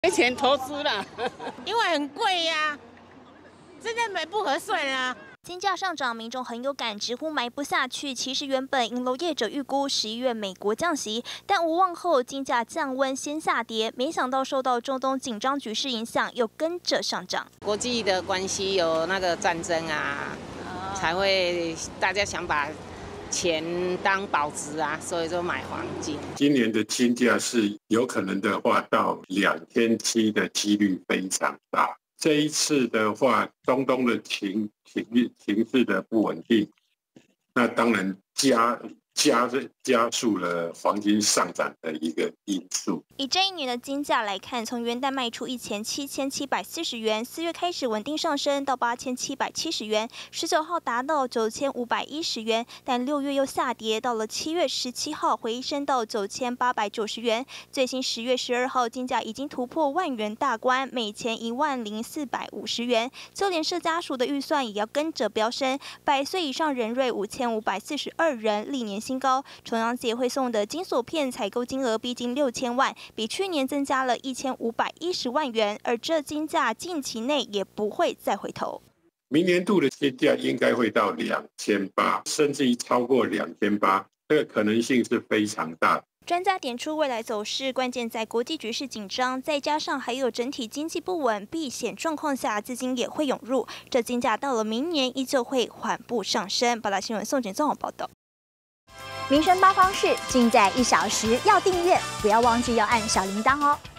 没钱投资了， 因为很贵呀，真的买不合算啊。 金价上涨，民众很有感，直呼买不下去。其实原本银楼业者预估11月美国降息，但无望后金价降温先下跌，没想到受到中东紧张局势影响，又跟着上涨。 国际的关系有那个战争啊，才会大家想把钱当保值啊，所以就买黄金。 今年的金价是有可能的话，到2700的几率非常大。这一次的话，中东的情势的不稳定，那当然加速了黄金上涨的一个因素。 以这一年的金价来看，从元旦卖出17740元，4月开始稳定上升到8770元，19号达到9510元，但6月又下跌，到了7月17号回升到9890元。最新10月12号金价已经突破万元大关，每钱10450元。就连社家属的预算也要跟着飙升，100岁以上人瑞5542人，历年新高。重阳节会送的金锁片采购金额逼近6000万，比去年增加了1510万元，而这金价近期内也不会再回头。 明年度的金价应该会到2800，甚至于超过2800，这个可能性是非常大。 专家点出，未来走势关键在国际局势紧张，再加上还有整体经济不稳，避险状况下资金也会涌入，这金价到了明年依旧会缓步上升。八大新闻宋简综合报道。 民生八方式尽在1小时，要订阅，不要忘记要按小铃铛哦。